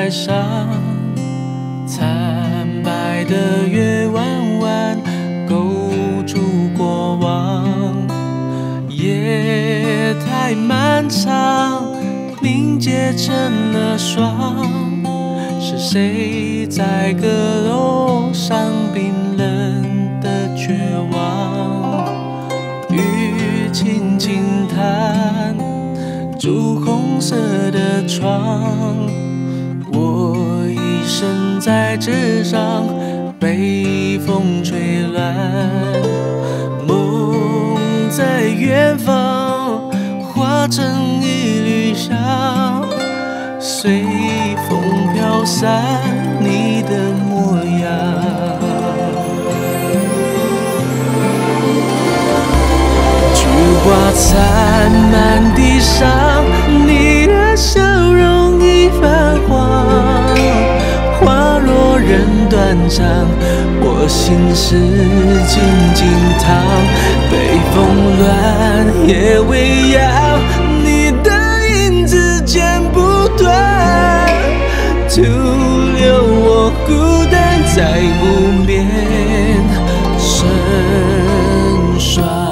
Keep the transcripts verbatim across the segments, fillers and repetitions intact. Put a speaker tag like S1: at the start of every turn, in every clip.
S1: 台上，惨白的月弯弯勾住过往。夜太漫长，凝结成了霜。是谁在阁楼上冰冷的绝望？雨轻轻弹，朱红色的窗。我一生在纸上，被风吹乱。梦在远方，化成一缕香，随风飘散你的模样。菊花残满地上，你的笑容已泛黄。花若人断肠，我心事静静躺。北风乱，夜未央，你的影子剪不断，徒留我孤单在无眠成双。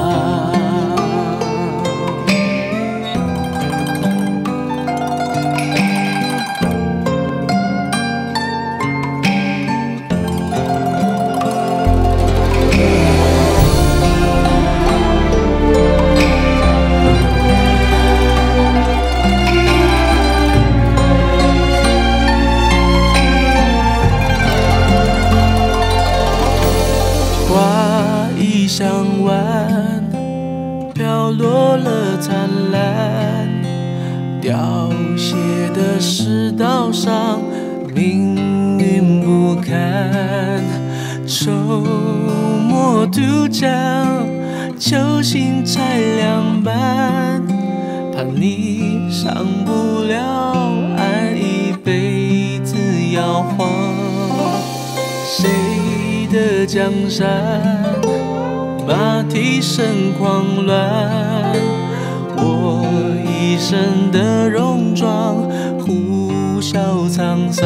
S1: 香湾飘落了灿烂，凋谢的世道上命运不堪。周末渡江，球星才两半，怕你上不了岸，一辈子摇晃。谁的江山？马蹄声狂乱，我一生的戎装，呼啸沧桑。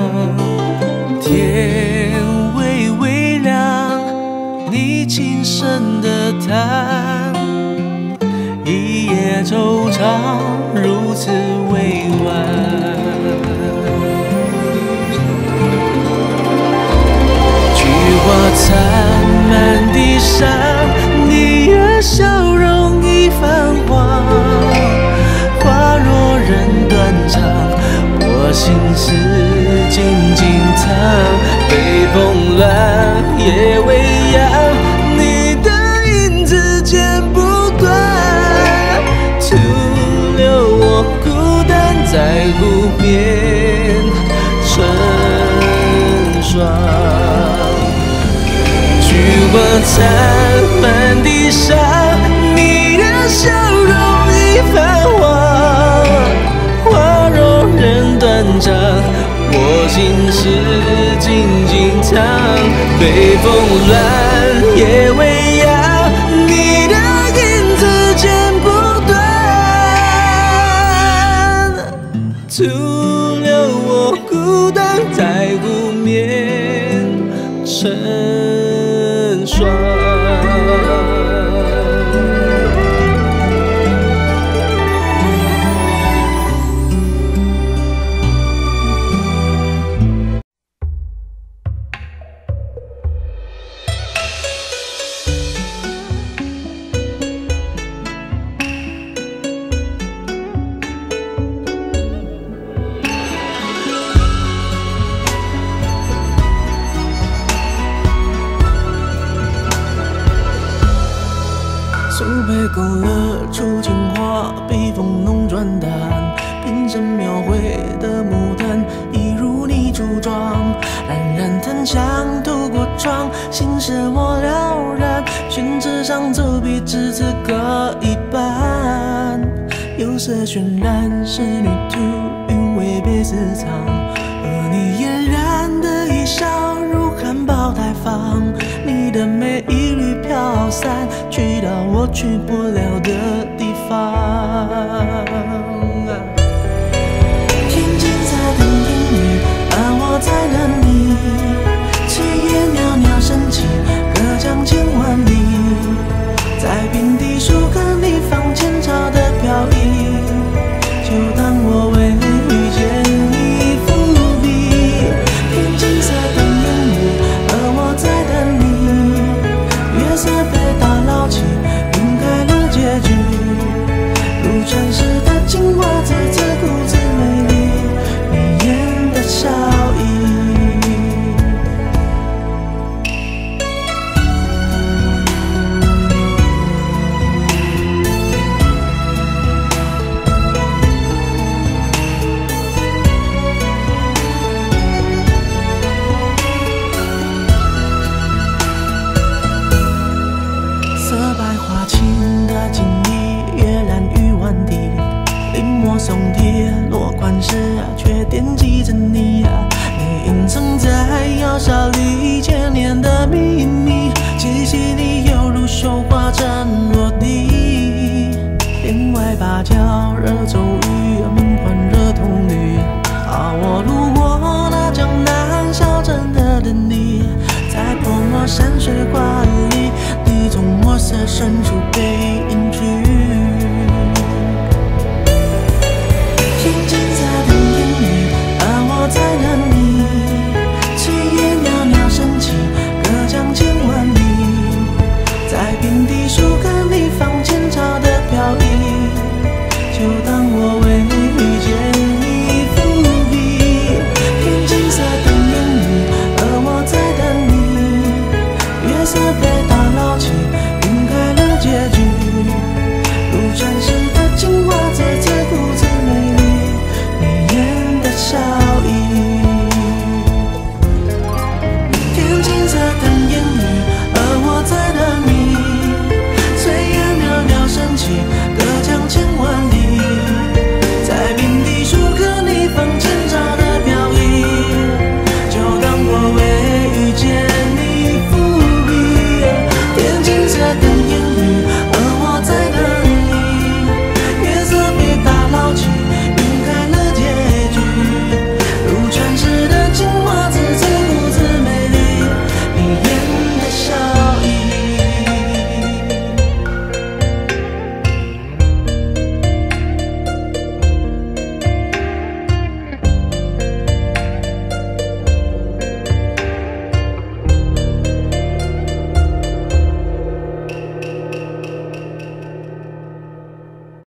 S1: 天微微亮，你轻声的叹，一夜惆怅，如此委婉。菊花残满地上，你的笑容已泛黄。花若人断肠，我心事静静藏。北风乱，夜未央，你的影子剪不断，徒留我孤单在湖边成双。菊花残满地上，你的笑容已泛黄。花若人断肠，我心事静静藏。北风乱，夜未央，你的影子剪不断，徒留我孤单在湖面成双。
S2: 苏北勾勒出情画，笔锋浓转淡，平生描绘的牡丹，一如你初妆。冉冉檀香透过窗，心事我了然。宣纸上走笔，至此各一半。釉色渲染，仕女图，韵味被私藏。而你嫣然的一笑，如含苞待放。你的美一缕飘散，去到我去不了的地方。天青色等听雨山水画里，你从墨色深处给